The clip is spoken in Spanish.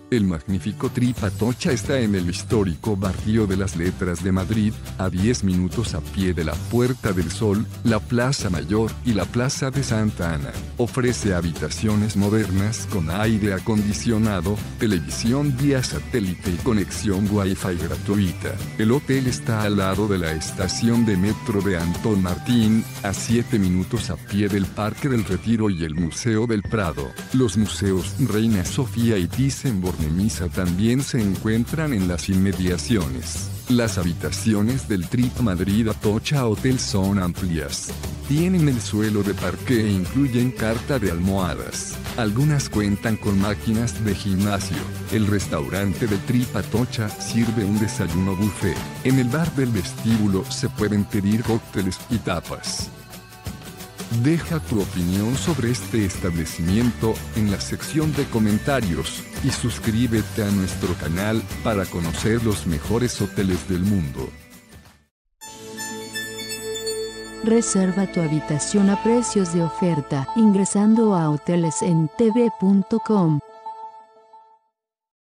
El magnífico Trip Atocha está en el histórico barrio de las Letras de Madrid, a 10 minutos a pie de la Puerta del Sol, la Plaza Mayor y la Plaza de Santa Ana. Ofrece habitaciones modernas con aire acondicionado, televisión vía satélite y conexión Wi-Fi gratuita. El hotel está al lado de la estación de metro de Antón Martín, a 7 minutos a pie del Parque del Retiro y el Museo del Prado. Los museos Reina Sofía y Thyssen-Bornemisza también se encuentran en las inmediaciones. Las habitaciones del Trip Madrid Atocha Hotel son amplias. Tienen el suelo de parqué e incluyen carta de almohadas. Algunas cuentan con máquinas de gimnasio. El restaurante del Trip Atocha sirve un desayuno buffet. En el bar del vestíbulo se pueden pedir cócteles y tapas. Deja tu opinión sobre este establecimiento en la sección de comentarios y suscríbete a nuestro canal para conocer los mejores hoteles del mundo. Reserva tu habitación a precios de oferta ingresando a hotelesentv.com.